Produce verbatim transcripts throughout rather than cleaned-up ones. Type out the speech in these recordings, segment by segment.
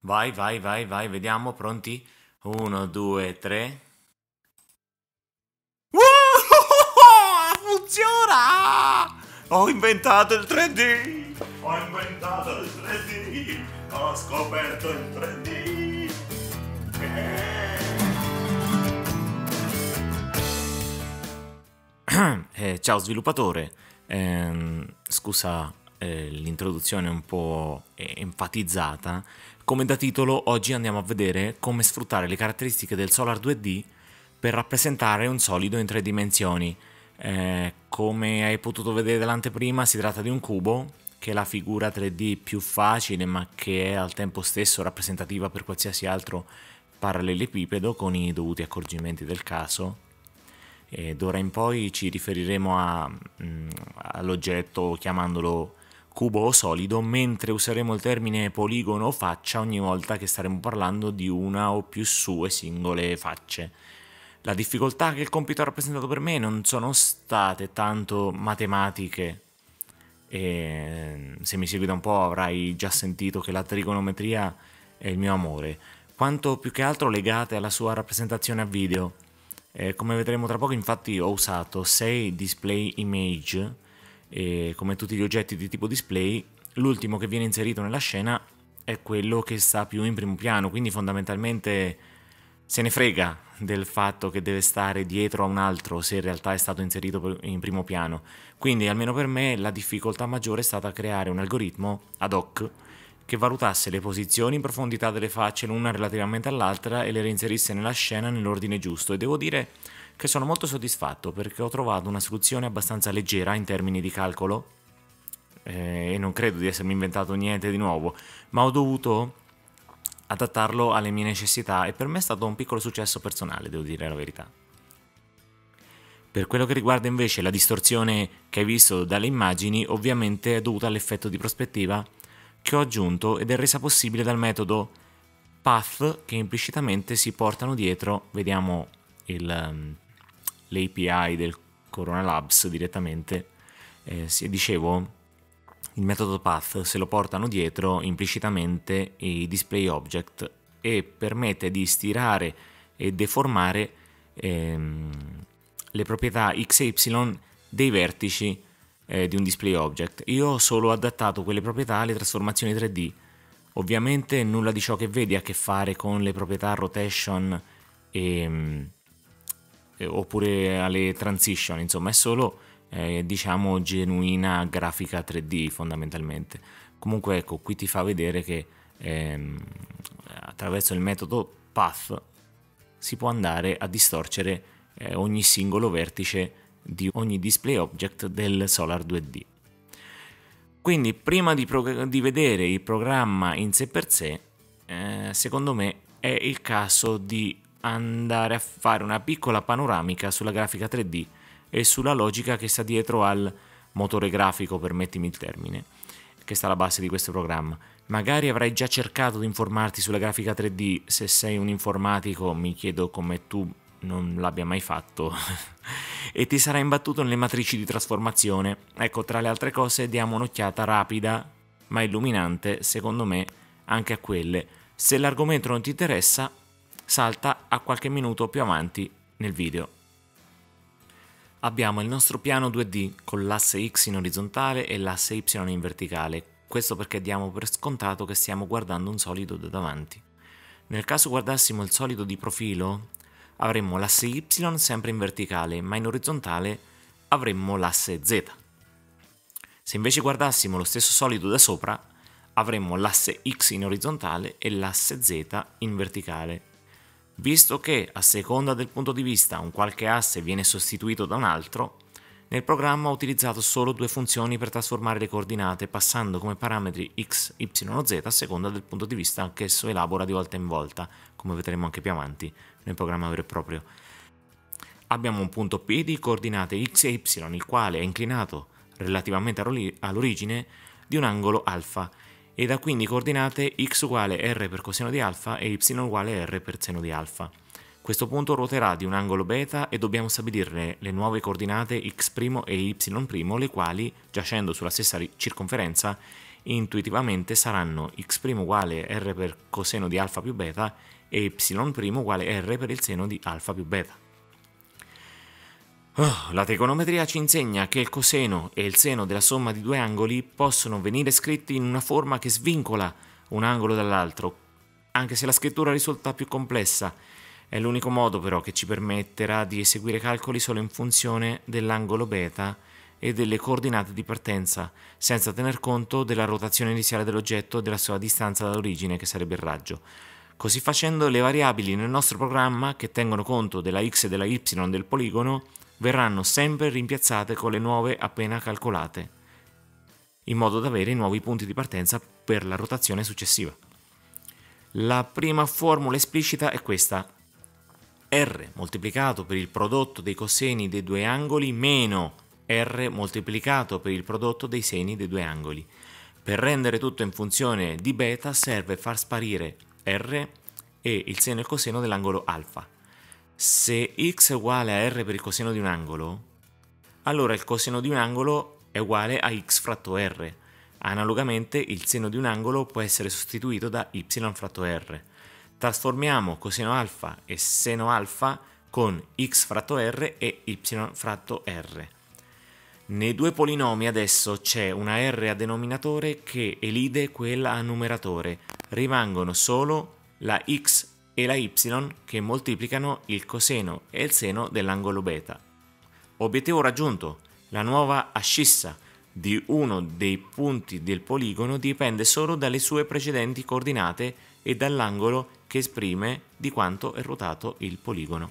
Vai, vai, vai, vai, vediamo, pronti? Uno, due, tre. Uh! Funziona! Ho inventato il tre D! Ho inventato il tre D! Ho scoperto il tre D! Eh, ciao sviluppatore, Ehm, scusa eh, l'introduzione un po' eh, enfatizzata. Come da titolo, oggi andiamo a vedere come sfruttare le caratteristiche del Solar due D per rappresentare un solido in tre dimensioni. Eh, come hai potuto vedere dall'anteprima, si tratta di un cubo, che è la figura tre D più facile ma che è al tempo stesso rappresentativa per qualsiasi altro parallelepipedo con i dovuti accorgimenti del caso. E d'ora in poi ci riferiremo a, mm, all'oggetto chiamandolo cubo o solido, mentre useremo il termine poligono o faccia ogni volta che staremo parlando di una o più sue singole facce. La difficoltà che il compito ha rappresentato per me non sono state tanto matematiche, e se mi segui da un po' avrai già sentito che la trigonometria è il mio amore, quanto più che altro legate alla sua rappresentazione a video. Eh, come vedremo tra poco, infatti, ho usato sei display image e come tutti gli oggetti di tipo display, l'ultimo che viene inserito nella scena è quello che sta più in primo piano, quindi fondamentalmente se ne frega del fatto che deve stare dietro a un altro se in realtà è stato inserito in primo piano. Quindi, almeno per me, la difficoltà maggiore è stata creare un algoritmo ad hoc che valutasse le posizioni in profondità delle facce l'una relativamente all'altra e le reinserisse nella scena nell'ordine giusto, e devo dire che sono molto soddisfatto perché ho trovato una soluzione abbastanza leggera in termini di calcolo eh, e non credo di essermi inventato niente di nuovo, ma ho dovuto adattarlo alle mie necessità e per me è stato un piccolo successo personale, devo dire la verità. Per quello che riguarda invece la distorsione che hai visto dalle immagini, ovviamente è dovuta all'effetto di prospettiva che ho aggiunto ed è resa possibile dal metodo path che implicitamente si portano dietro. Vediamo il, um, l'A P I del Corona Labs direttamente. Eh, sì, dicevo, il metodo path se lo portano dietro implicitamente i display object e permette di stirare e deformare ehm, le proprietà x e y dei vertici Eh, di un display object. Io ho solo adattato quelle proprietà alle trasformazioni tre D. Ovviamente nulla di ciò che vedi ha a che fare con le proprietà rotation e, e, oppure alle transition, insomma è solo eh, diciamo genuina grafica tre D fondamentalmente. Comunque ecco, qui ti fa vedere che ehm, attraverso il metodo path si può andare a distorcere eh, ogni singolo vertice di ogni display object del Solar due D. Quindi prima di, prog- di vedere il programma in sé per sé, eh, secondo me è il caso di andare a fare una piccola panoramica sulla grafica tre D e sulla logica che sta dietro al motore grafico, permettimi il termine, che sta alla base di questo programma. Magari avrai già cercato di informarti sulla grafica tre D, se sei un informatico mi chiedo come tu non l'abbia mai fatto e ti sarà imbattuto nelle matrici di trasformazione. Ecco, tra le altre cose diamo un'occhiata rapida ma illuminante, secondo me, anche a quelle. Se l'argomento non ti interessa, salta a qualche minuto più avanti nel video. Abbiamo il nostro piano due D con l'asse X in orizzontale e l'asse Y in verticale. Questo perché diamo per scontato che stiamo guardando un solido da davanti. Nel caso guardassimo il solido di profilo, avremmo l'asse Y sempre in verticale, ma in orizzontale avremmo l'asse Z. Se invece guardassimo lo stesso solido da sopra, avremmo l'asse X in orizzontale e l'asse Z in verticale. Visto che a seconda del punto di vista un qualche asse viene sostituito da un altro, nel programma ho utilizzato solo due funzioni per trasformare le coordinate, passando come parametri x, y o z a seconda del punto di vista che esso elabora di volta in volta, come vedremo anche più avanti nel programma vero e proprio. Abbiamo un punto P di coordinate x e y, il quale è inclinato relativamente all'origine di un angolo alfa, ed ha quindi coordinate x uguale r per coseno di alfa e y uguale r per seno di alfa. Questo punto ruoterà di un angolo beta e dobbiamo stabilire le nuove coordinate x' e y', le quali, giacendo sulla stessa circonferenza, intuitivamente saranno x' uguale r per coseno di alfa più beta e y' uguale r per il seno di alfa più beta. Oh, la trigonometria ci insegna che il coseno e il seno della somma di due angoli possono venire scritti in una forma che svincola un angolo dall'altro, anche se la scrittura risulta più complessa. È l'unico modo però che ci permetterà di eseguire calcoli solo in funzione dell'angolo beta e delle coordinate di partenza, senza tener conto della rotazione iniziale dell'oggetto e della sua distanza dall'origine, che sarebbe il raggio. Così facendo, le variabili nel nostro programma, che tengono conto della x e della y del poligono, verranno sempre rimpiazzate con le nuove appena calcolate, in modo da avere i nuovi punti di partenza per la rotazione successiva. La prima formula esplicita è questa: r moltiplicato per il prodotto dei coseni dei due angoli meno r moltiplicato per il prodotto dei seni dei due angoli. Per rendere tutto in funzione di beta serve far sparire r e il seno e il coseno dell'angolo alfa. Se x è uguale a r per il coseno di un angolo, allora il coseno di un angolo è uguale a x fratto r. Analogamente il seno di un angolo può essere sostituito da y fratto r. Trasformiamo coseno alfa e seno alfa con x fratto r e y fratto r. Nei due polinomi adesso c'è una r a denominatore che elide quella a numeratore. Rimangono solo la x e la y che moltiplicano il coseno e il seno dell'angolo beta. Obiettivo raggiunto: la nuova ascissa di uno dei punti del poligono dipende solo dalle sue precedenti coordinate e dall'angolo che esprime di quanto è ruotato il poligono.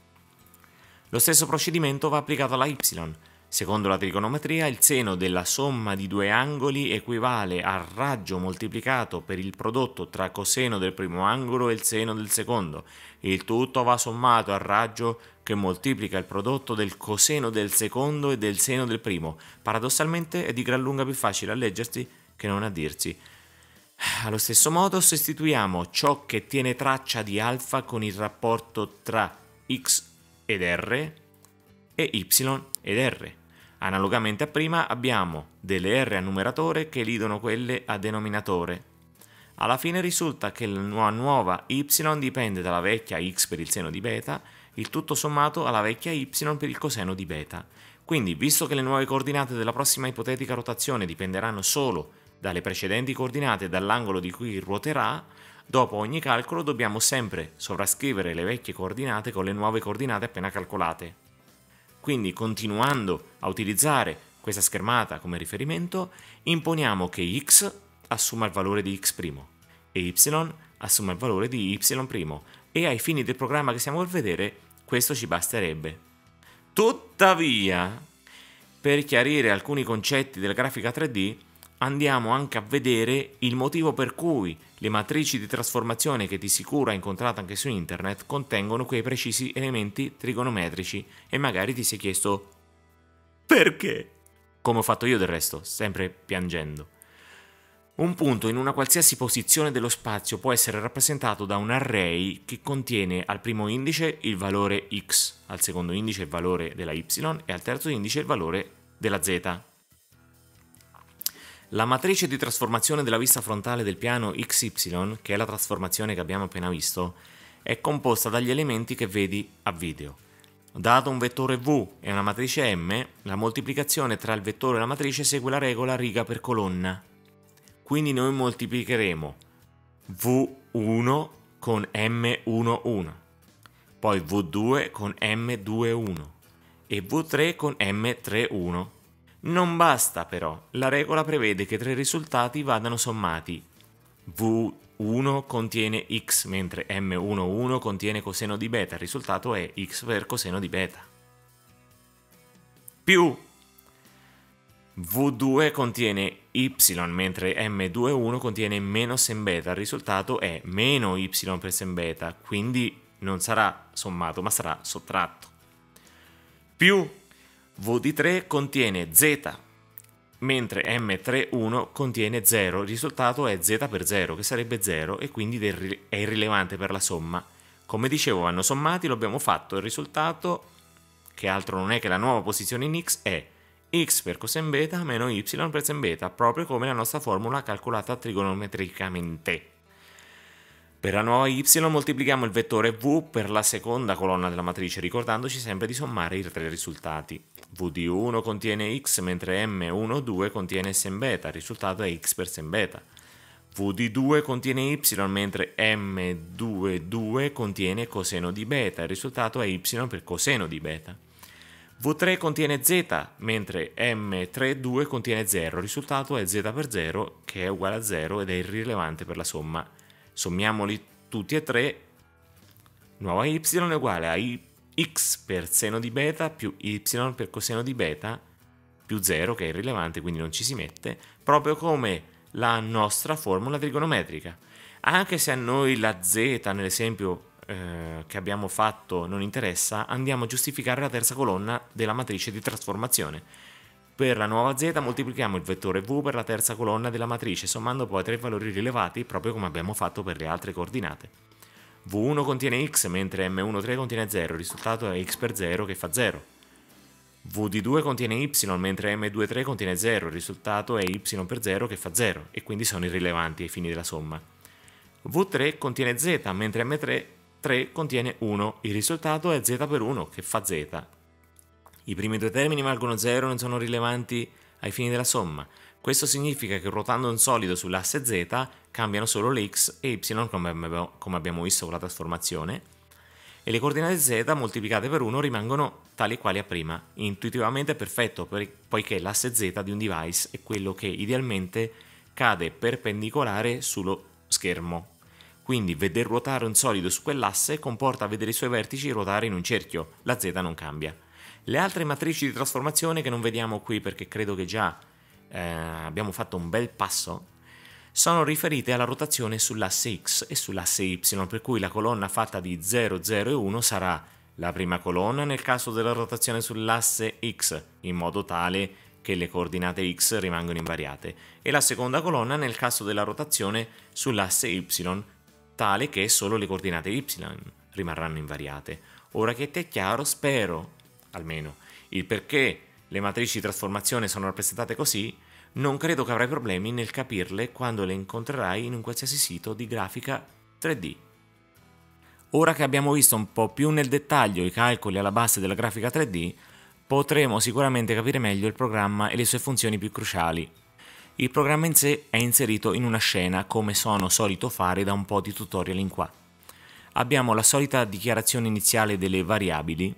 Lo stesso procedimento va applicato alla y. Secondo la trigonometria, il seno della somma di due angoli equivale al raggio moltiplicato per il prodotto tra coseno del primo angolo e il seno del secondo. Il tutto va sommato al raggio che moltiplica il prodotto del coseno del secondo e del seno del primo. Paradossalmente è di gran lunga più facile a leggersi che non a dirsi. Allo stesso modo sostituiamo ciò che tiene traccia di alfa con il rapporto tra x ed r e y ed r. Analogamente a prima abbiamo delle r a numeratore che elidono quelle a denominatore. Alla fine risulta che la nuova y dipende dalla vecchia x per il seno di beta, il tutto sommato alla vecchia y per il coseno di beta. Quindi, visto che le nuove coordinate della prossima ipotetica rotazione dipenderanno solo dalle precedenti coordinate e dall'angolo di cui ruoterà, dopo ogni calcolo dobbiamo sempre sovrascrivere le vecchie coordinate con le nuove coordinate appena calcolate. Quindi, continuando a utilizzare questa schermata come riferimento, imponiamo che x assuma il valore di x' e y assuma il valore di y', e ai fini del programma che stiamo per vedere questo ci basterebbe. Tuttavia, per chiarire alcuni concetti della grafica tre D, andiamo anche a vedere il motivo per cui le matrici di trasformazione che di sicuro hai incontrato anche su internet contengono quei precisi elementi trigonometrici, e magari ti sei chiesto perché? Come ho fatto io del resto, sempre piangendo. Un punto in una qualsiasi posizione dello spazio può essere rappresentato da un array che contiene al primo indice il valore x, al secondo indice il valore della y e al terzo indice il valore della z. La matrice di trasformazione della vista frontale del piano X Y, che è la trasformazione che abbiamo appena visto, è composta dagli elementi che vedi a video. Dato un vettore V e una matrice M, la moltiplicazione tra il vettore e la matrice segue la regola riga per colonna. Quindi noi moltiplicheremo V uno con M uno uno, poi V due con M due uno e V tre con M tre uno. Non basta però, la regola prevede che tre risultati vadano sommati. V uno contiene x, mentre M uno uno contiene coseno di beta, il risultato è x per coseno di beta. Più V due contiene y, mentre M due uno contiene meno sen beta, il risultato è meno y per sen beta, quindi non sarà sommato ma sarà sottratto. Più V di tre contiene z, mentre M tre uno contiene zero, il risultato è z per zero, che sarebbe zero, e quindi è irrilevante per la somma. Come dicevo, vanno sommati, lo abbiamo fatto, il risultato, che altro non è che la nuova posizione in x, è x per coseno beta meno y per sen beta, proprio come la nostra formula calcolata trigonometricamente. Per la nuova y moltiplichiamo il vettore v per la seconda colonna della matrice, ricordandoci sempre di sommare i tre risultati. V di uno contiene x, mentre m uno due contiene sen beta, il risultato è x per sen beta. V di due contiene y, mentre m due due contiene coseno di beta, il risultato è y per coseno di beta. V tre contiene z, mentre m tre due contiene zero, il risultato è z per zero, che è uguale a zero ed è irrilevante per la somma. Sommiamoli tutti e tre, nuova y è uguale a x per seno di beta più y per coseno di beta più zero, che è irrilevante, quindi non ci si mette, proprio come la nostra formula trigonometrica. Anche se a noi la z nell'esempio eh, che abbiamo fatto non interessa, andiamo a giustificare la terza colonna della matrice di trasformazione. Per la nuova z moltiplichiamo il vettore v per la terza colonna della matrice, sommando poi tre valori rilevati, proprio come abbiamo fatto per le altre coordinate. V uno contiene x, mentre m uno tre contiene zero, il risultato è x per zero, che fa zero. V di due contiene y, mentre m due tre contiene zero, il risultato è y per zero, che fa zero, e quindi sono irrilevanti ai fini della somma. V tre contiene z, mentre m tre contiene uno, il risultato è z per uno, che fa z. I primi due termini valgono zero e non sono rilevanti ai fini della somma. Questo significa che ruotando un solido sull'asse z cambiano solo le x e y, come abbiamo visto con la trasformazione, e le coordinate z moltiplicate per uno rimangono tali e quali a prima. Intuitivamente è perfetto, poiché l'asse z di un device è quello che idealmente cade perpendicolare sullo schermo. Quindi vedere ruotare un solido su quell'asse comporta vedere i suoi vertici ruotare in un cerchio, la z non cambia. Le altre matrici di trasformazione, che non vediamo qui perché credo che già eh, abbiamo fatto un bel passo, sono riferite alla rotazione sull'asse x e sull'asse y, per cui la colonna fatta di zero, zero e uno sarà la prima colonna nel caso della rotazione sull'asse x, in modo tale che le coordinate x rimangono invariate, e la seconda colonna nel caso della rotazione sull'asse y, tale che solo le coordinate y rimarranno invariate. Ora che ti è chiaro, spero, almeno, il perché le matrici di trasformazione sono rappresentate così, non credo che avrai problemi nel capirle quando le incontrerai in un qualsiasi sito di grafica tre D. Ora che abbiamo visto un po' più nel dettaglio i calcoli alla base della grafica tre D, potremo sicuramente capire meglio il programma e le sue funzioni più cruciali. Il programma in sé è inserito in una scena, come sono solito fare da un po' di tutorial in qua. Abbiamo la solita dichiarazione iniziale delle variabili.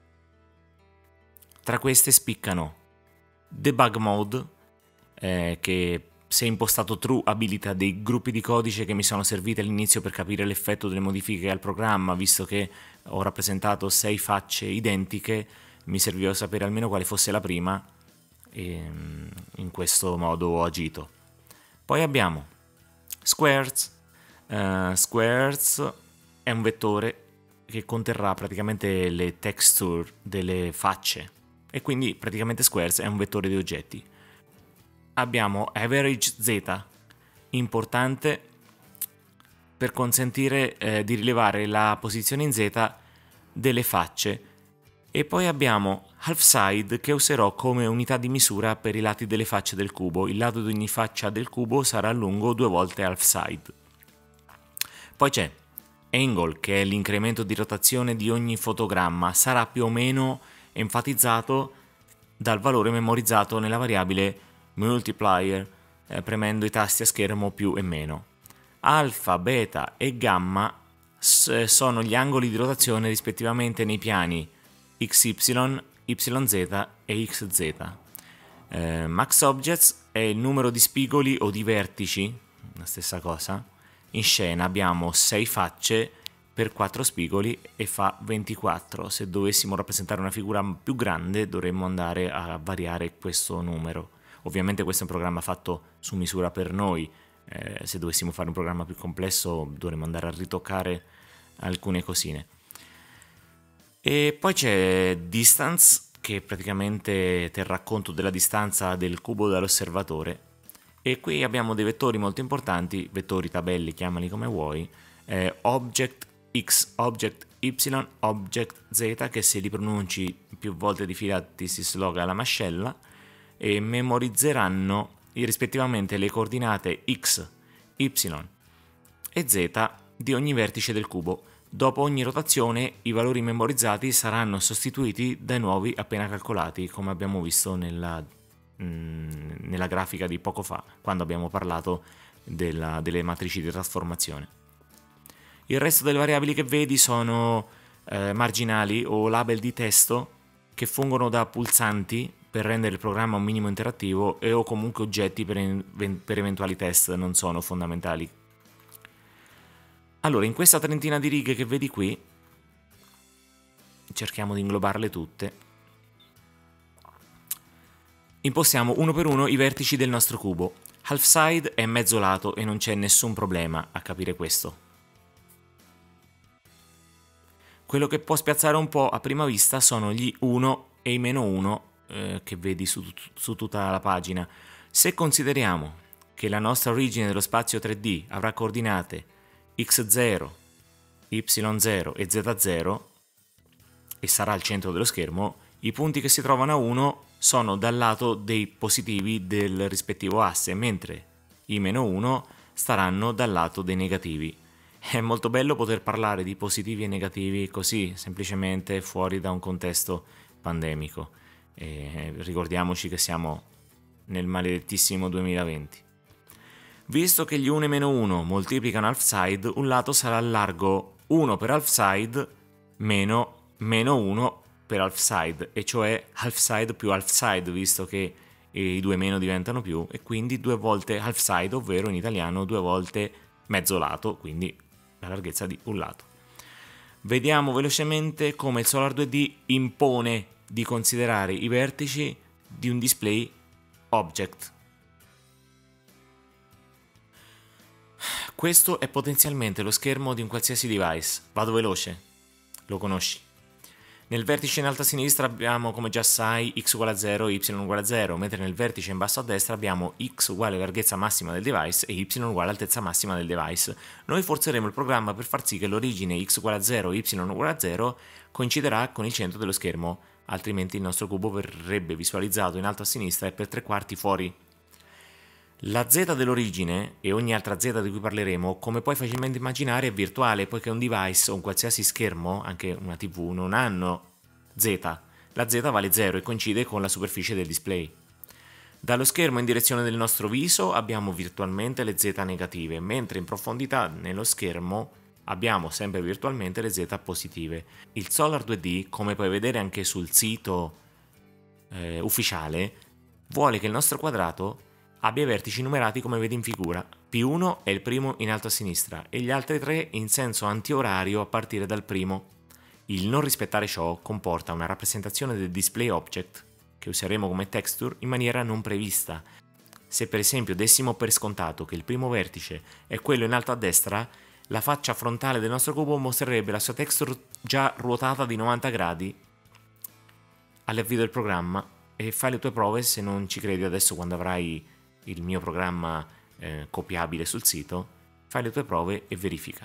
Tra queste spiccano debug mode, eh, che se impostato true abilita dei gruppi di codice che mi sono serviti all'inizio per capire l'effetto delle modifiche al programma, visto che ho rappresentato sei facce identiche, mi serviva sapere almeno quale fosse la prima, e in questo modo ho agito. Poi abbiamo squares. Uh, squares è un vettore che conterrà praticamente le texture delle facce, e quindi praticamente squares è un vettore di oggetti. Abbiamo average z, importante per consentire eh, di rilevare la posizione in z delle facce, e poi abbiamo half side, che userò come unità di misura per i lati delle facce del cubo. Il lato di ogni faccia del cubo sarà lungo due volte half side. Poi c'è angle, che è l'incremento di rotazione di ogni fotogramma, sarà più o meno enfatizzato dal valore memorizzato nella variabile multiplier, eh, premendo i tasti a schermo più e meno. Alfa, beta e gamma sono gli angoli di rotazione rispettivamente nei piani xy, yz e xz. Eh, max objects è il numero di spigoli o di vertici, la stessa cosa. In scena abbiamo sei facce per quattro spigoli e fa ventiquattro. Se dovessimo rappresentare una figura più grande dovremmo andare a variare questo numero. Ovviamente questo è un programma fatto su misura per noi, eh, se dovessimo fare un programma più complesso dovremmo andare a ritoccare alcune cosine. E poi c'è distance, che praticamente terrà conto della distanza del cubo dall'osservatore, e qui abbiamo dei vettori molto importanti, vettori, tabelle, chiamali come vuoi, eh, object x, object y, object z, che se li pronunci più volte di fila ti si sloga la mascella, e memorizzeranno rispettivamente le coordinate x, y e z di ogni vertice del cubo. Dopo ogni rotazione i valori memorizzati saranno sostituiti dai nuovi appena calcolati, come abbiamo visto nella, mh, nella grafica di poco fa, quando abbiamo parlato della, delle matrici di trasformazione. Il resto delle variabili che vedi sono eh, marginali o label di testo che fungono da pulsanti per rendere il programma un minimo interattivo e o comunque oggetti per, per eventuali test, non sono fondamentali. Allora, in questa trentina di righe che vedi qui, cerchiamo di inglobarle tutte, impostiamo uno per uno i vertici del nostro cubo. Half side è mezzo lato e non c'è nessun problema a capire questo. Quello che può spiazzare un po' a prima vista sono gli uno e i meno uno eh, che vedi su, su tutta la pagina. Se consideriamo che la nostra origine dello spazio tre D avrà coordinate x zero, y zero e z zero e sarà al centro dello schermo, i punti che si trovano a uno sono dal lato dei positivi del rispettivo asse, mentre i meno uno staranno dal lato dei negativi. È molto bello poter parlare di positivi e negativi così, semplicemente fuori da un contesto pandemico. E ricordiamoci che siamo nel maledettissimo duemilaventi. Visto che gli uno e meno uno moltiplicano half side, un lato sarà largo uno per half side meno meno uno per half side, e cioè half side più half side, visto che i due meno diventano più, e quindi due volte half side, ovvero in italiano due volte mezzo lato, quindi la larghezza di un lato. Vediamo velocemente come il Solar due D impone di considerare i vertici di un display object. Questo è potenzialmente lo schermo di un qualsiasi device. Vado veloce, lo conosci. Nel vertice in alto a sinistra abbiamo, come già sai, x uguale a zero e y uguale a zero, mentre nel vertice in basso a destra abbiamo x uguale larghezza massima del device e y uguale altezza massima del device. Noi forzeremo il programma per far sì che l'origine x uguale a zero e y uguale a zero coinciderà con il centro dello schermo, altrimenti il nostro cubo verrebbe visualizzato in alto a sinistra e per tre quarti fuori. La z dell'origine e ogni altra z di cui parleremo, come puoi facilmente immaginare, è virtuale, poiché un device o un qualsiasi schermo, anche una tivù, non hanno z. La z vale zero e coincide con la superficie del display. Dallo schermo in direzione del nostro viso abbiamo virtualmente le z negative, mentre in profondità nello schermo abbiamo sempre virtualmente le z positive. Il Solar due D, come puoi vedere anche sul sito eh, ufficiale, vuole che il nostro quadrato abbia i vertici numerati come vedi in figura. P uno è il primo in alto a sinistra e gli altri tre in senso antiorario a partire dal primo. Il non rispettare ciò comporta una rappresentazione del display object, che useremo come texture, in maniera non prevista. Se per esempio dessimo per scontato che il primo vertice è quello in alto a destra, la faccia frontale del nostro cubo mostrerebbe la sua texture già ruotata di novanta gradi all'avvio del programma, e fai le tue prove se non ci credi adesso quando avrai il mio programma eh, copiabile sul sito, fai le tue prove e verifica.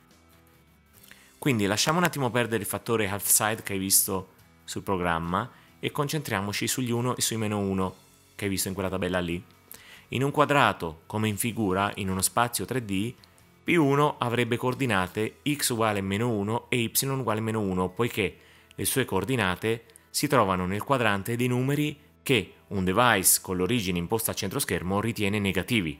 Quindi lasciamo un attimo perdere il fattore half side che hai visto sul programma e concentriamoci sugli uno e sui meno uno che hai visto in quella tabella lì. In un quadrato, come in figura, in uno spazio tre D, P uno avrebbe coordinate x uguale meno uno e y uguale meno uno, poiché le sue coordinate si trovano nel quadrante dei numeri che un device con l'origine imposta al centro schermo ritiene negativi.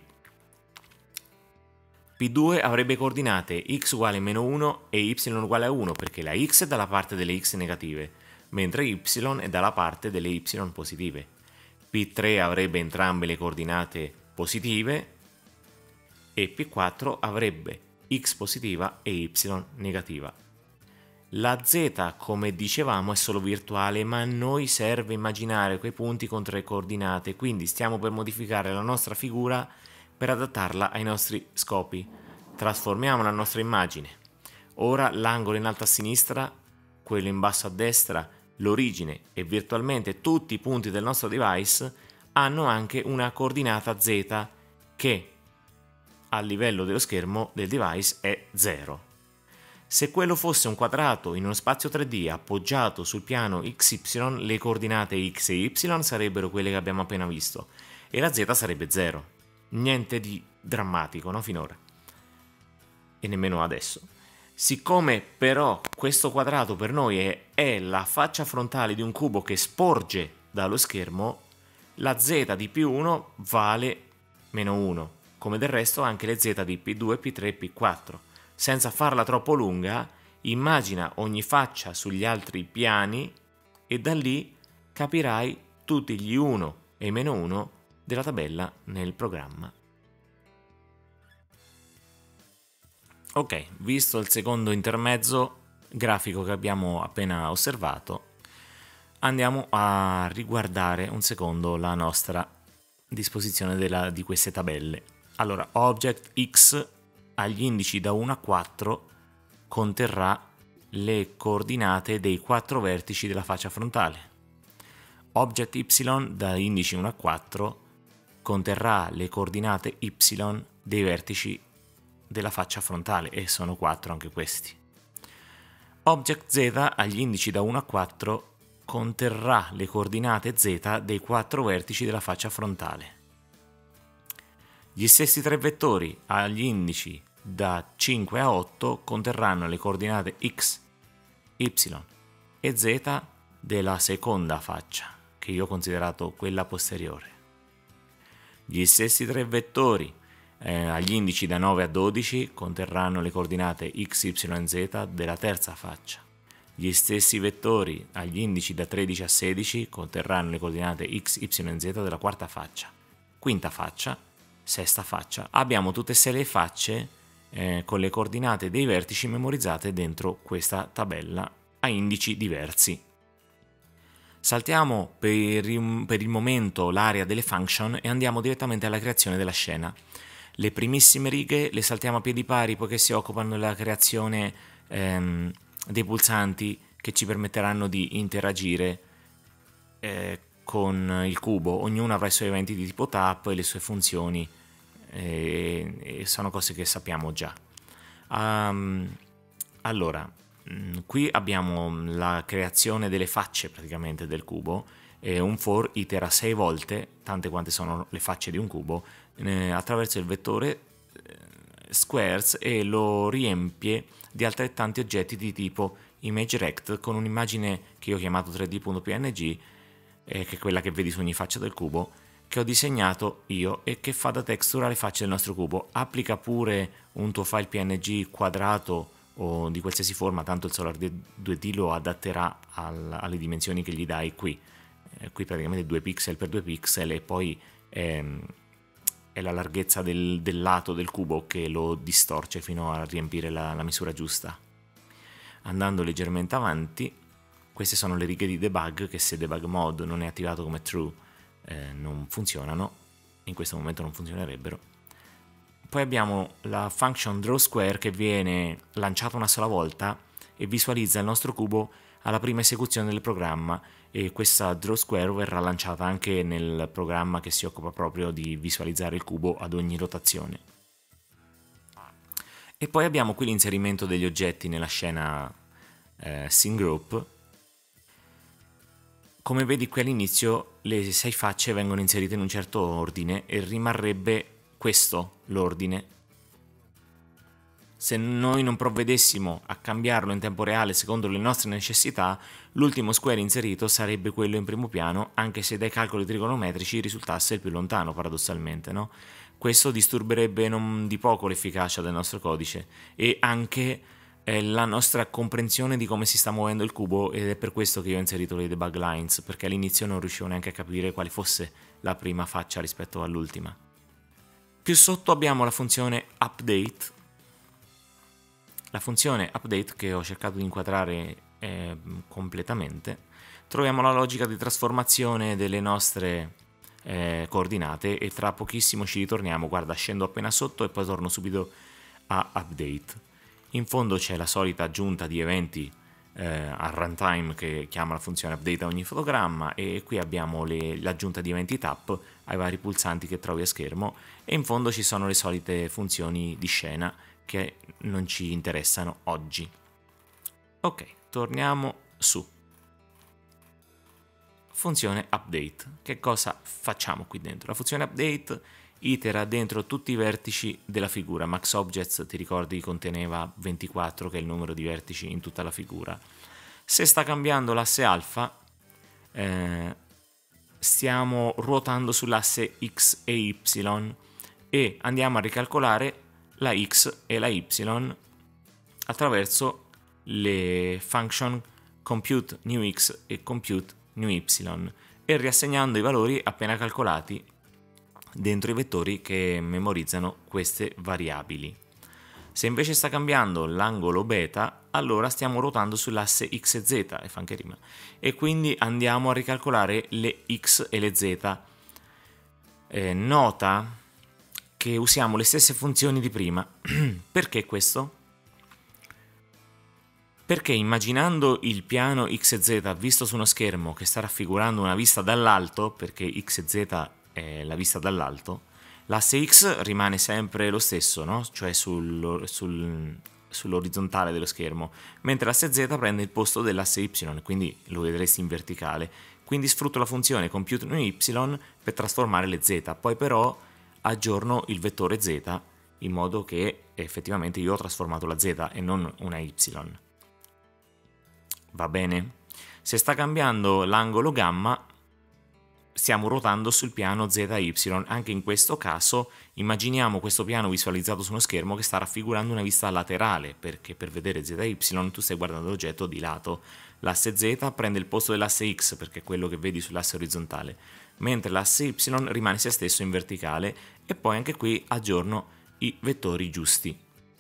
P due avrebbe coordinate x uguale meno uno e y uguale a uno, perché la x è dalla parte delle x negative, mentre y è dalla parte delle y positive. P tre avrebbe entrambe le coordinate positive e P quattro avrebbe x positiva e y negativa. La z, come dicevamo, è solo virtuale, ma a noi serve immaginare quei punti con tre coordinate, quindi stiamo per modificare la nostra figura per adattarla ai nostri scopi. Trasformiamo la nostra immagine. Ora l'angolo in alto a sinistra, quello in basso a destra, l'origine e virtualmente tutti i punti del nostro device hanno anche una coordinata z che a livello dello schermo del device è zero. Se quello fosse un quadrato in uno spazio tre D appoggiato sul piano X Y, le coordinate X e Y sarebbero quelle che abbiamo appena visto e la Z sarebbe zero. Niente di drammatico, no? Finora. E nemmeno adesso. Siccome però questo quadrato per noi è, è la faccia frontale di un cubo che sporge dallo schermo, la Z di P uno vale meno uno, come del resto anche le Z di P due, P tre e P quattro. Senza farla troppo lunga, immagina ogni faccia sugli altri piani e da lì capirai tutti gli uno e meno uno della tabella nel programma. Ok, visto il secondo intermezzo grafico che abbiamo appena osservato, andiamo a riguardare un secondo la nostra disposizione della, di queste tabelle. Allora, Object X agli indici da uno a quattro conterrà le coordinate dei quattro vertici della faccia frontale. Object Y da indici uno a quattro conterrà le coordinate Y dei vertici della faccia frontale, e sono quattro anche questi. Object Z agli indici da uno a quattro conterrà le coordinate Z dei quattro vertici della faccia frontale. Gli stessi tre vettori agli indici da cinque a otto conterranno le coordinate X, Y e Z della seconda faccia, che io ho considerato quella posteriore. Gli stessi tre vettori eh, agli indici da nove a dodici conterranno le coordinate X, Y e Z della terza faccia. Gli stessi vettori agli indici da tredici a sedici conterranno le coordinate X, Y e Z della quarta faccia. Quinta faccia, sesta faccia. Abbiamo tutte e sei le facce eh, con le coordinate dei vertici memorizzate dentro questa tabella a indici diversi. Saltiamo per il, per il momento l'area delle function e andiamo direttamente alla creazione della scena. Le primissime righe le saltiamo a piedi pari poiché si occupano della creazione ehm, dei pulsanti che ci permetteranno di interagire eh, con il cubo. Ognuno avrà i suoi eventi di tipo tap e le sue funzioni, eh, e sono cose che sappiamo già. Um, allora, mh, qui abbiamo la creazione delle facce praticamente del cubo, e un for itera sei volte, tante quante sono le facce di un cubo, eh, attraverso il vettore eh, squares, e lo riempie di altrettanti oggetti di tipo ImageRect con un'immagine che io ho chiamato tre D.png, eh, che è quella che vedi su ogni faccia del cubo, che ho disegnato io e che fa da texture alle facce del nostro cubo. Applica pure un tuo file P N G quadrato o di qualsiasi forma, tanto il Solar due D lo adatterà al, alle dimensioni che gli dai qui. Eh, qui praticamente due pixel per due pixel, e poi ehm, è la larghezza del, del lato del cubo che lo distorce fino a riempire la, la misura giusta. Andando leggermente avanti, queste sono le righe di debug che, se debug mode non è attivato come true, eh, non funzionano. In questo momento non funzionerebbero. Poi abbiamo la function drawSquare che viene lanciata una sola volta e visualizza il nostro cubo alla prima esecuzione del programma, e questa drawSquare verrà lanciata anche nel programma che si occupa proprio di visualizzare il cubo ad ogni rotazione. E poi abbiamo qui l'inserimento degli oggetti nella scena eh, scene group. Come vedi qui all'inizio le sei facce vengono inserite in un certo ordine e rimarrebbe questo l'ordine. Se noi non provvedessimo a cambiarlo in tempo reale secondo le nostre necessità, l'ultimo square inserito sarebbe quello in primo piano, anche se dai calcoli trigonometrici risultasse il più lontano, paradossalmente, no? Questo disturberebbe non di poco l'efficacia del nostro codice e anche eh, la nostra comprensione di come si sta muovendo il cubo, ed è per questo che io ho inserito le debug lines, perché all'inizio non riuscivo neanche a capire quale fosse la prima faccia rispetto all'ultima. Più sotto abbiamo la funzione update. La funzione update, che ho cercato di inquadrare eh, completamente, troviamo la logica di trasformazione delle nostre eh, coordinate, e tra pochissimo ci ritorniamo. Guarda, scendo appena sotto e poi torno subito a update. In fondo c'è la solita aggiunta di eventi eh, a runtime che chiama la funzione update a ogni fotogramma, e qui abbiamo le, l'aggiunta di eventi tap ai vari pulsanti che trovi a schermo, e in fondo ci sono le solite funzioni di scena che non ci interessano oggi. Ok, torniamo su. Funzione update. Che cosa facciamo qui dentro? La funzione update itera dentro tutti i vertici della figura. Max Objects, ti ricordi, conteneva ventiquattro, che è il numero di vertici in tutta la figura. Se sta cambiando l'asse alfa, eh, stiamo ruotando sull'asse x e y e andiamo a ricalcolare la x e la y attraverso le function compute new x e compute new y e riassegnando i valori appena calcolati dentro i vettori che memorizzano queste variabili. Se invece sta cambiando l'angolo beta, allora stiamo ruotando sull'asse x e z, e fa anche rima, e quindi andiamo a ricalcolare le x e le z. Eh, nota che usiamo le stesse funzioni di prima. Perché questo? Perché immaginando il piano x e z visto su uno schermo che sta raffigurando una vista dall'alto, perché x e z è la vista dall'alto, l'asse x rimane sempre lo stesso, no? Cioè sul, sul, sull'orizzontale dello schermo, mentre l'asse z prende il posto dell'asse y, quindi lo vedresti in verticale. Quindi sfrutto la funzione compute new y per trasformare le z, poi però aggiorno il vettore z in modo che effettivamente io ho trasformato la z e non una y. Va bene? Se sta cambiando l'angolo gamma, stiamo ruotando sul piano Z Y. Anche in questo caso immaginiamo questo piano visualizzato su uno schermo che sta raffigurando una vista laterale, perché per vedere Z Y tu stai guardando l'oggetto di lato. L'asse Z prende il posto dell'asse X, perché è quello che vedi sull'asse orizzontale, mentre l'asse Y rimane se stesso in verticale, e poi anche qui aggiorno i vettori giusti.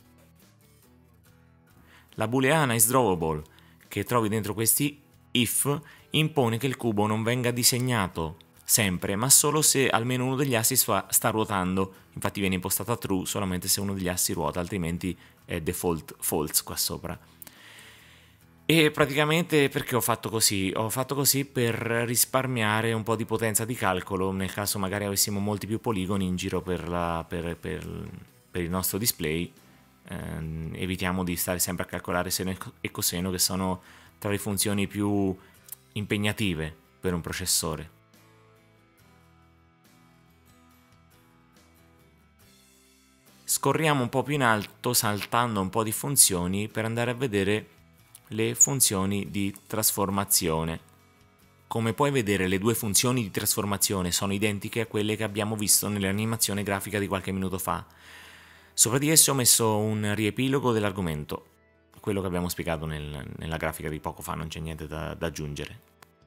La booleana isDrawable che trovi dentro questi if impone che il cubo non venga disegnato sempre, ma solo se almeno uno degli assi sta ruotando. Infatti viene impostata true solamente se uno degli assi ruota, altrimenti è default false qua sopra. E praticamente perché ho fatto così? Ho fatto così per risparmiare un po' di potenza di calcolo nel caso magari avessimo molti più poligoni in giro per, la, per, per, per il nostro display. Eh, evitiamo di stare sempre a calcolare seno e coseno, che sono tra le funzioni più impegnative per un processore. Scorriamo un po' più in alto saltando un po' di funzioni per andare a vedere le funzioni di trasformazione. Come puoi vedere, le due funzioni di trasformazione sono identiche a quelle che abbiamo visto nell'animazione grafica di qualche minuto fa. Sopra di esso ho messo un riepilogo dell'argomento, quello che abbiamo spiegato nel, nella grafica di poco fa, non c'è niente da, da aggiungere.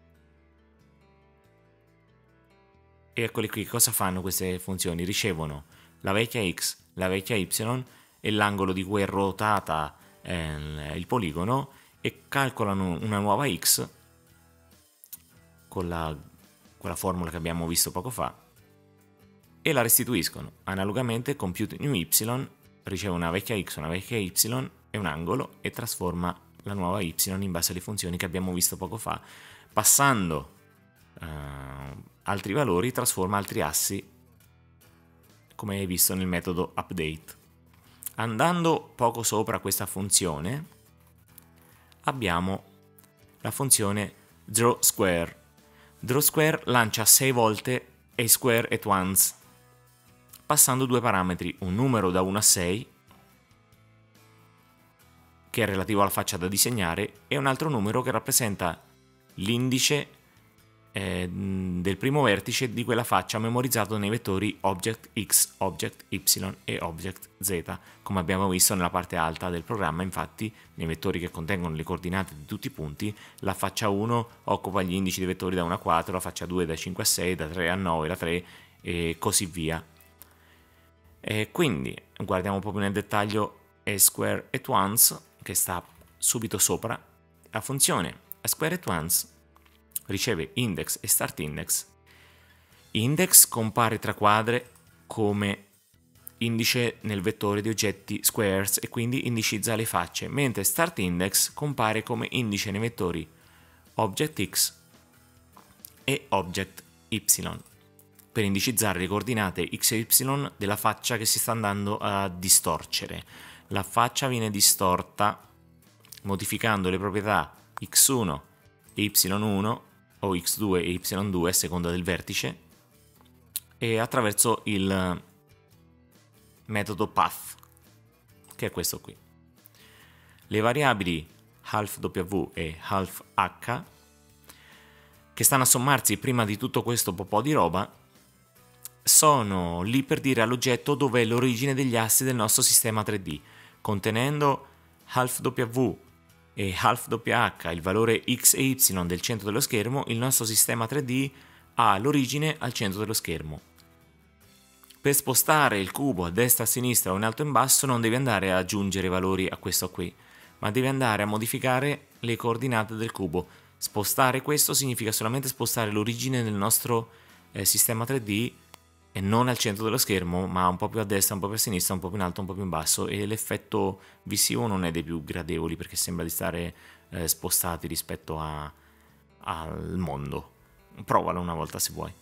E eccole qui, cosa fanno queste funzioni? Ricevono la vecchia x, la vecchia y e l'angolo di cui è ruotata eh, il poligono, e calcolano una nuova x con la, con la formula che abbiamo visto poco fa e la restituiscono. Analogamente compute new y riceve una vecchia x, una vecchia y e un angolo e trasforma la nuova y in base alle funzioni che abbiamo visto poco fa. Passando uh, altri valori trasforma altri assi, come hai visto nel metodo update. Andando poco sopra questa funzione abbiamo la funzione drawSquare. drawSquare lancia sei volte aSquare at once, passando due parametri, un numero da uno a sei, che è relativo alla faccia da disegnare, e un altro numero che rappresenta l'indice eh, del primo vertice di quella faccia memorizzato nei vettori object x, object y e object z. Come abbiamo visto nella parte alta del programma, infatti, nei vettori che contengono le coordinate di tutti i punti, la faccia uno occupa gli indici dei vettori da uno a quattro, la faccia due da cinque a sei, da tre a nove, da tre e così via. E quindi guardiamo un po' più nel dettaglio aSquare at once, che sta subito sopra. La funzione aSquare at once riceve index e start index. Index compare tra quadre come indice nel vettore di oggetti squares e quindi indicizza le facce, mentre start index compare come indice nei vettori object x e object y, per indicizzare le coordinate x e y della faccia che si sta andando a distorcere. la faccia viene distorta modificando le proprietà x uno e y uno o x due e y due a seconda del vertice e attraverso il metodo path, che è questo qui. Le variabili half-w e half-h, che stanno a sommarsi prima di tutto questo po' di roba, sono lì per dire all'oggetto dov'è l'origine degli assi del nostro sistema tre D. Contenendo half-w e half-wh, il valore x e y del centro dello schermo, il nostro sistema tre D ha l'origine al centro dello schermo. Per spostare il cubo a destra, a sinistra o in alto o in basso non devi andare a aggiungere valori a questo qui, ma devi andare a modificare le coordinate del cubo. Spostare questo significa solamente spostare l'origine del nostro eh, sistema tre D e non al centro dello schermo, ma un po' più a destra, un po' più a sinistra, un po' più in alto, un po' più in basso, e l'effetto visivo non è dei più gradevoli perché sembra di stare eh, spostati rispetto a, al mondo. Provalo una volta se vuoi.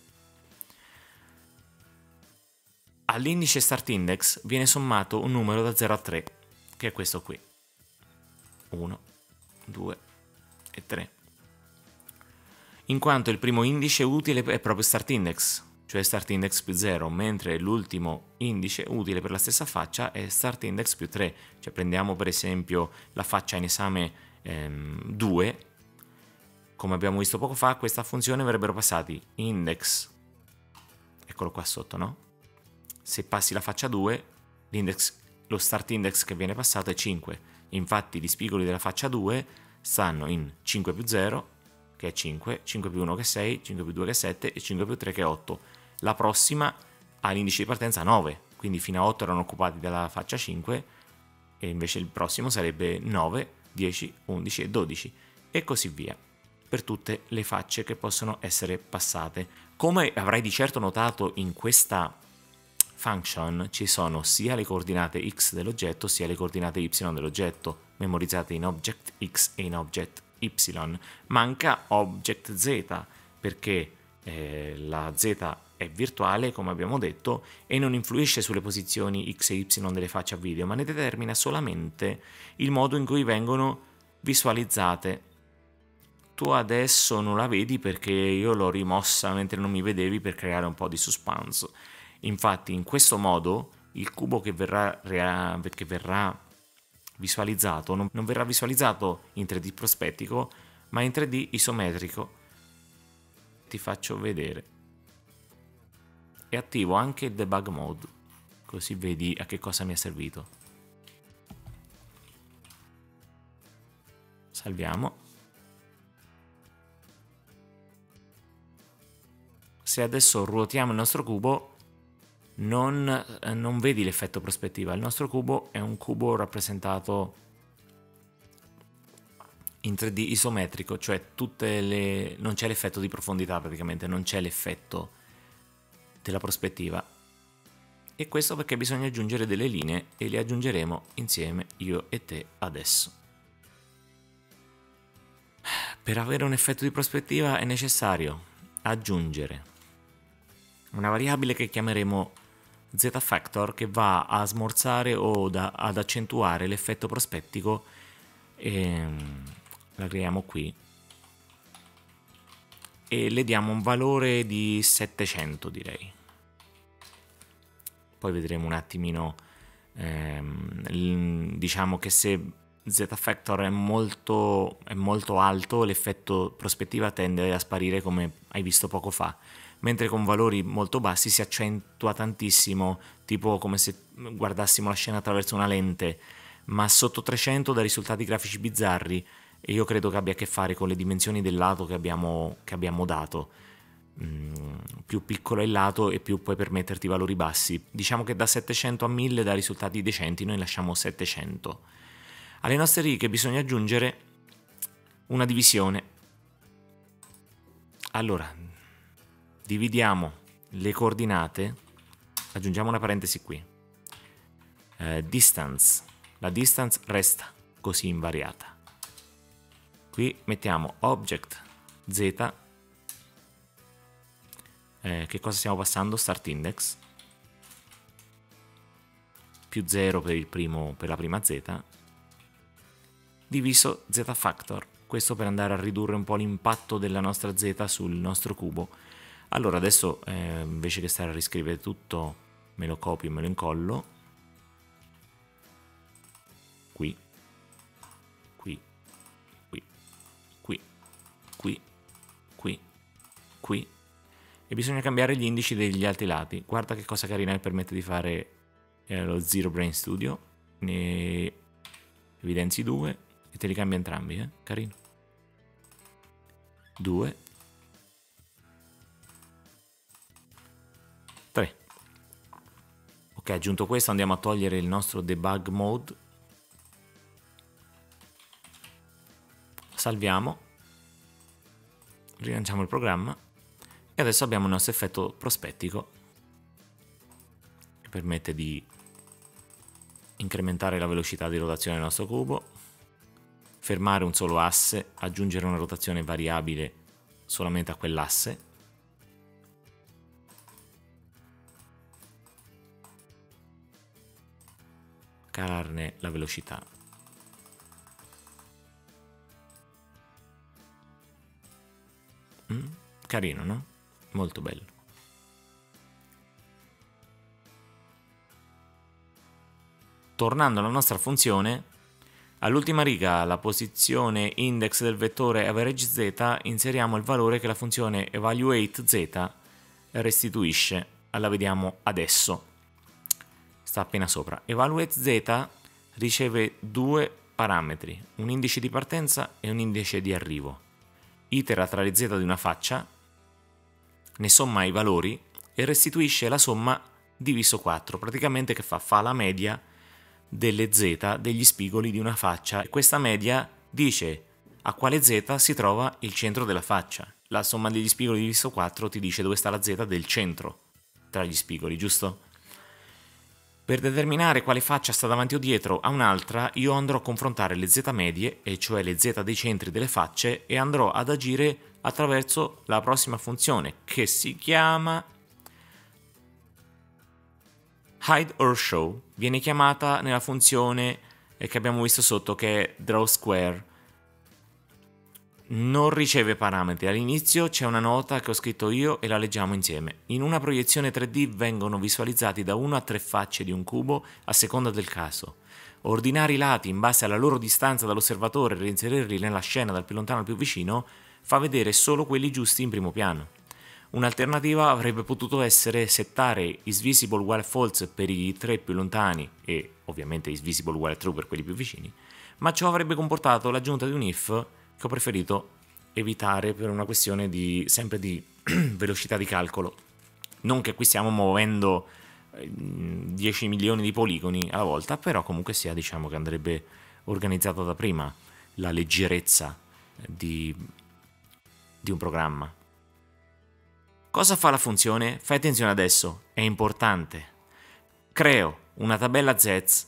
All'indice start index viene sommato un numero da zero a tre, che è questo qui. uno, due e tre. In quanto il primo indice utile è proprio start index, cioè start index più zero, mentre l'ultimo indice utile per la stessa faccia è start index più tre. Cioè prendiamo per esempio la faccia in esame ehm, due, come abbiamo visto poco fa, questa funzione verrebbero passati index, eccolo qua sotto, no? Se passi la faccia due, lo start index che viene passato è cinque. Infatti gli spigoli della faccia due stanno in cinque più zero, che è cinque, cinque più uno che è sei, cinque più due che è sette e cinque più tre che è otto. La prossima ha l'indice di partenza nove, quindi fino a otto erano occupati dalla faccia cinque e invece il prossimo sarebbe nove, dieci, undici e dodici e così via, per tutte le facce che possono essere passate. Come avrai di certo notato, in questa function ci sono sia le coordinate x dell'oggetto sia le coordinate y dell'oggetto memorizzate in object x e in object y. Manca object z perché eh, la z è virtuale, come abbiamo detto, e non influisce sulle posizioni x e y delle facce a video, ma ne determina solamente il modo in cui vengono visualizzate. Tu adesso non la vedi perché io l'ho rimossa mentre non mi vedevi per creare un po' di suspense. Infatti in questo modo il cubo che verrà, che verrà visualizzato non, non verrà visualizzato in tre D prospettico ma in tre D isometrico. Ti faccio vedere e attivo anche il debug mode così vedi a che cosa mi è servito. Salviamo. Se adesso ruotiamo il nostro cubo Non, non vedi l'effetto prospettiva. Il nostro cubo è un cubo rappresentato in tre D isometrico, cioè tutte le, non c'è l'effetto di profondità praticamente, non c'è l'effetto della prospettiva. E questo perché bisogna aggiungere delle linee e le aggiungeremo insieme io e te adesso. Per avere un effetto di prospettiva è necessario aggiungere una variabile che chiameremo z-factor, che va a smorzare o da, ad accentuare l'effetto prospettico, e la creiamo qui e le diamo un valore di settecento, direi. Poi vedremo un attimino, ehm, diciamo che se z-factor è molto, è molto alto, l'effetto prospettiva tende a sparire come hai visto poco fa, mentre con valori molto bassi si accentua tantissimo, tipo come se guardassimo la scena attraverso una lente, ma sotto trecento dà risultati grafici bizzarri e io credo che abbia a che fare con le dimensioni del lato che abbiamo, che abbiamo dato. Mm, più piccolo è il lato e più puoi permetterti valori bassi. Diciamo che da settecento a mille dà risultati decenti, noi lasciamo settecento. Alle nostre righe bisogna aggiungere una divisione. Allora, dividiamo le coordinate, aggiungiamo una parentesi qui, eh, distance, la distance resta così invariata. Qui mettiamo object z, eh, che cosa stiamo passando? Start index, più zero per, il primo, per la prima z, diviso z factor, questo per andare a ridurre un po' l'impatto della nostra z sul nostro cubo. Allora adesso eh, invece che stare a riscrivere tutto, me lo copio e me lo incollo, qui, qui, qui, qui, qui, qui, qui, e bisogna cambiare gli indici degli altri lati. Guarda che cosa carina che permette di fare eh, lo Zero Brain Studio, ne evidenzi due e te li cambia entrambi, eh? Carino. due, tre. Ok, aggiunto questo andiamo a togliere il nostro debug mode, salviamo, rilanciamo il programma e adesso abbiamo il nostro effetto prospettico che permette di incrementare la velocità di rotazione del nostro cubo, fermare un solo asse, aggiungere una rotazione variabile solamente a quell'asse, calarne la velocità. Mm, carino, no? Molto bello. Tornando alla nostra funzione, all'ultima riga, alla posizione index del vettore average z, inseriamo il valore che la funzione evaluate z restituisce. La vediamo adesso. Sta appena sopra. Evaluate z riceve due parametri, un indice di partenza e un indice di arrivo. Itera tra le z di una faccia, ne somma i valori e restituisce la somma diviso quattro, praticamente che fa? Fa la media delle z degli spigoli di una faccia e questa media dice a quale z si trova il centro della faccia. La somma degli spigoli diviso quattro ti dice dove sta la z del centro tra gli spigoli, giusto? Per determinare quale faccia sta davanti o dietro a un'altra, io andrò a confrontare le z medie, e cioè le z dei centri delle facce, e andrò ad agire attraverso la prossima funzione, che si chiama hide or show. Viene chiamata nella funzione che abbiamo visto sotto, che è draw square. Non riceve parametri. All'inizio c'è una nota che ho scritto io e la leggiamo insieme. In una proiezione tre D vengono visualizzati da una a tre facce di un cubo a seconda del caso. Ordinare i lati in base alla loro distanza dall'osservatore e reinserirli nella scena dal più lontano al più vicino fa vedere solo quelli giusti in primo piano. Un'alternativa avrebbe potuto essere settare isVisible uguale false per i tre più lontani e ovviamente isVisible uguale true per quelli più vicini, ma ciò avrebbe comportato l'aggiunta di un if che ho preferito evitare per una questione di sempre di velocità di calcolo. Non che qui stiamo muovendo dieci milioni di poligoni alla volta, però comunque sia, diciamo che andrebbe organizzata da prima la leggerezza di, di un programma. Cosa fa la funzione? Fai attenzione adesso, è importante. Creo una tabella Z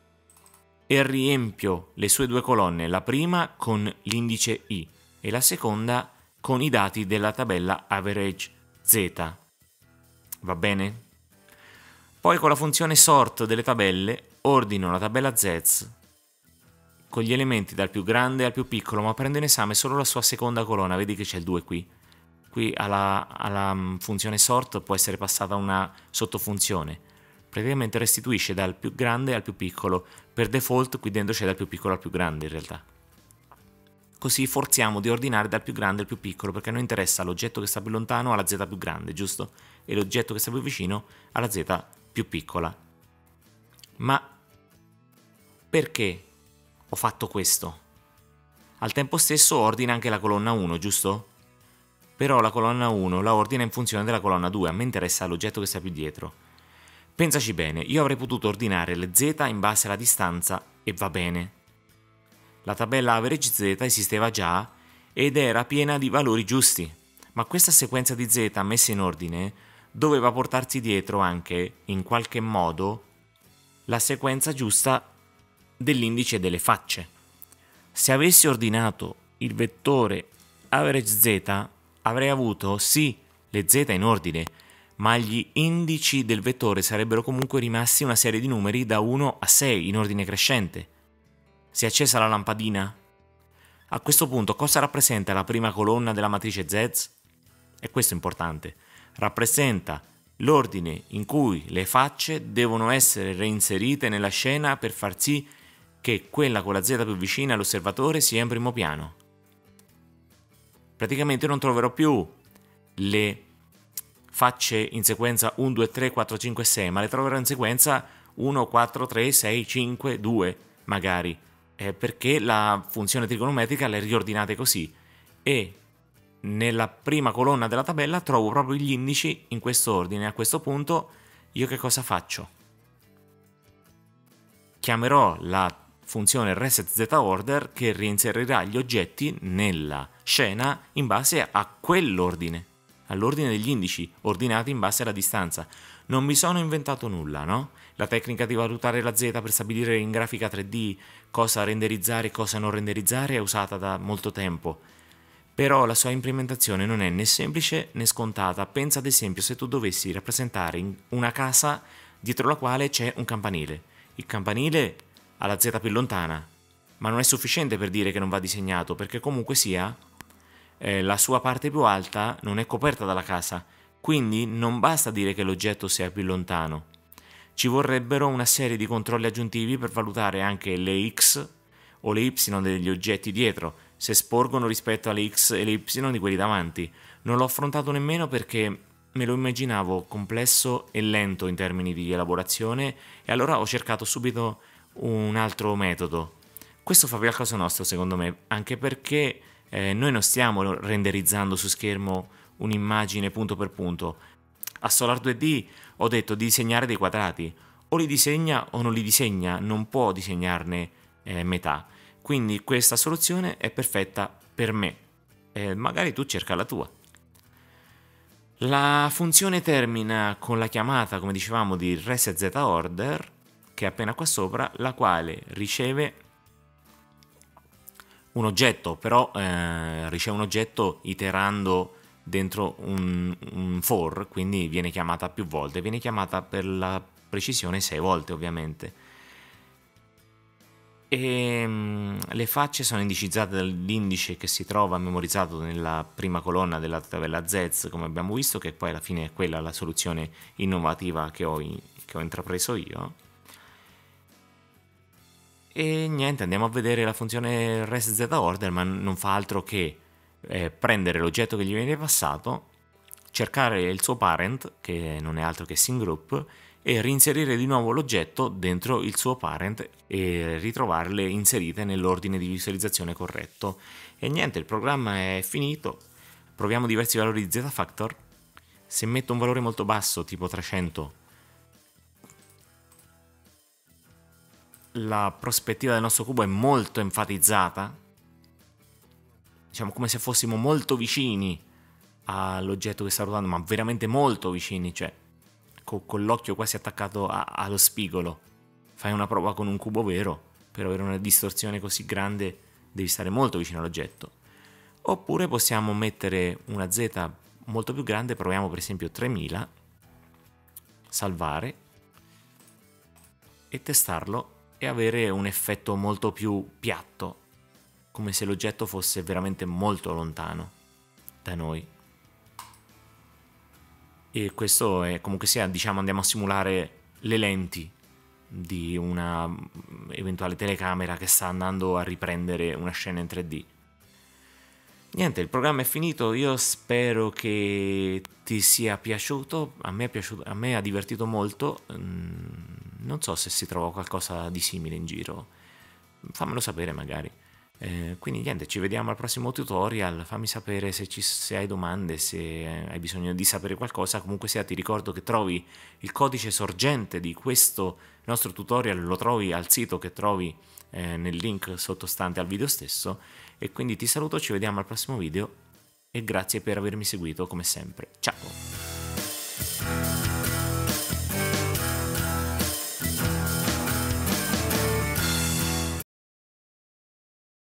e riempio le sue due colonne, la prima con l'indice I e la seconda con i dati della tabella average Z. Va bene? Poi con la funzione sort delle tabelle ordino la tabella Z con gli elementi dal più grande al più piccolo, ma prendo in esame solo la sua seconda colonna. Vedi che c'è il due qui. Qui alla, alla funzione sort può essere passata una sottofunzione. Praticamente restituisce dal più grande al più piccolo. Per default qui dentro c'è dal più piccolo al più grande in realtà. Così forziamo di ordinare dal più grande al più piccolo, perché a noi interessa l'oggetto che sta più lontano alla z più grande, giusto? E l'oggetto che sta più vicino alla z più piccola. Ma perché ho fatto questo? Al tempo stesso ordina anche la colonna uno, giusto? Però la colonna uno la ordina in funzione della colonna due, a me interessa l'oggetto che sta più dietro. Pensaci bene, io avrei potuto ordinare le z in base alla distanza e va bene. La tabella average z esisteva già ed era piena di valori giusti, ma questa sequenza di z messa in ordine doveva portarsi dietro anche, in qualche modo, la sequenza giusta dell'indice delle facce. Se avessi ordinato il vettore average z, avrei avuto sì le z in ordine, ma gli indici del vettore sarebbero comunque rimasti una serie di numeri da uno a sei in ordine crescente. Si è accesa la lampadina? A questo punto cosa rappresenta la prima colonna della matrice Z? E questo è importante. Rappresenta l'ordine in cui le facce devono essere reinserite nella scena per far sì che quella con la Z più vicina all'osservatore sia in primo piano. Praticamente non troverò più le facce in sequenza uno, due, tre, quattro, cinque, sei, ma le troverò in sequenza uno, quattro, tre, sei, cinque, due magari, eh, perché la funzione trigonometrica le riordinate così, e nella prima colonna della tabella trovo proprio gli indici in questo ordine. A questo punto io che cosa faccio? Chiamerò la funzione resetZOrder che reinserirà gli oggetti nella scena in base a quell'ordine, all'ordine degli indici, ordinati in base alla distanza. Non mi sono inventato nulla, no? La tecnica di valutare la Z per stabilire in grafica tre D cosa renderizzare e cosa non renderizzare è usata da molto tempo, però la sua implementazione non è né semplice né scontata. Pensa ad esempio se tu dovessi rappresentare una casa dietro la quale c'è un campanile. Il campanile ha la Z più lontana, ma non è sufficiente per dire che non va disegnato, perché comunque sia eh, la sua parte più alta non è coperta dalla casa, quindi non basta dire che l'oggetto sia più lontano. Ci vorrebbero una serie di controlli aggiuntivi per valutare anche le X o le Y degli oggetti dietro, se sporgono rispetto alle X e le Y di quelli davanti. Non l'ho affrontato nemmeno perché me lo immaginavo complesso e lento in termini di elaborazione, e allora ho cercato subito un altro metodo. Questo fa per caso nostro, secondo me, anche perché eh, noi non stiamo renderizzando su schermo un'immagine punto per punto. A Solar due D ho detto di disegnare dei quadrati, o li disegna o non li disegna, non può disegnarne eh, metà. Quindi questa soluzione è perfetta per me, eh, magari tu cerca la tua. La funzione termina con la chiamata, come dicevamo, di resetZOrder, che è appena qua sopra, la quale riceve un oggetto, però eh, riceve un oggetto iterando dentro un, un for, quindi viene chiamata più volte, viene chiamata per la precisione sei volte ovviamente. E um, le facce sono indicizzate dall'indice che si trova memorizzato nella prima colonna della tabella Z, come abbiamo visto, che poi alla fine è quella la soluzione innovativa che ho, che ho intrapreso io. E niente, andiamo a vedere la funzione resetZOrder, ma non fa altro che eh, prendere l'oggetto che gli viene passato, cercare il suo parent, che non è altro che SceneGroup, e reinserire di nuovo l'oggetto dentro il suo parent e ritrovarle inserite nell'ordine di visualizzazione corretto. E niente, il programma è finito. Proviamo diversi valori di Z-factor. Se metto un valore molto basso, tipo trecento, la prospettiva del nostro cubo è molto enfatizzata, diciamo come se fossimo molto vicini all'oggetto che sta ruotando, ma veramente molto vicini, cioè con, con l'occhio quasi attaccato a, allo spigolo. Fai una prova con un cubo vero, per avere una distorsione così grande devi stare molto vicino all'oggetto. Oppure possiamo mettere una Z molto più grande, proviamo per esempio tremila, salvare e testarlo, e avere un effetto molto più piatto, come se l'oggetto fosse veramente molto lontano da noi. E questo è, comunque sia, diciamo, andiamo a simulare le lenti di una eventuale telecamera che sta andando a riprendere una scena in tre D. Niente, il programma è finito, io spero che ti sia piaciuto, a me è piaciuto, a me ha divertito molto, non so se si trova qualcosa di simile in giro, fammelo sapere magari. Eh, quindi niente, ci vediamo al prossimo tutorial, fammi sapere se, ci, se hai domande, se hai bisogno di sapere qualcosa. Comunque sia, ti ricordo che trovi il codice sorgente di questo nostro tutorial, lo trovi al sito che trovi eh, nel link sottostante al video stesso, e quindi ti saluto, ci vediamo al prossimo video e grazie per avermi seguito come sempre. Ciao!